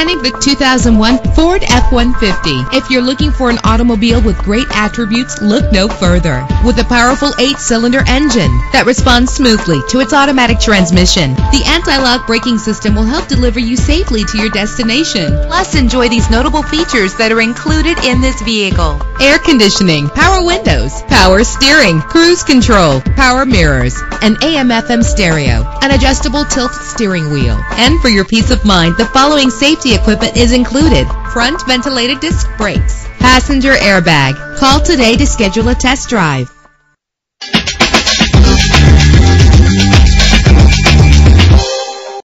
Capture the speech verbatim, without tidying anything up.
Presenting the two thousand one Ford F one fifty. If you're looking for an automobile with great attributes, look no further. With a powerful eight-cylinder engine that responds smoothly to its automatic transmission, the anti-lock braking system will help deliver you safely to your destination. Plus, enjoy these notable features that are included in this vehicle: air conditioning, power windows, power steering, cruise control, power mirrors, an A M F M stereo, an adjustable tilt steering wheel. And for your peace of mind, the following safety equipment is included: front ventilated disc brakes, passenger airbag. Call today to schedule a test drive.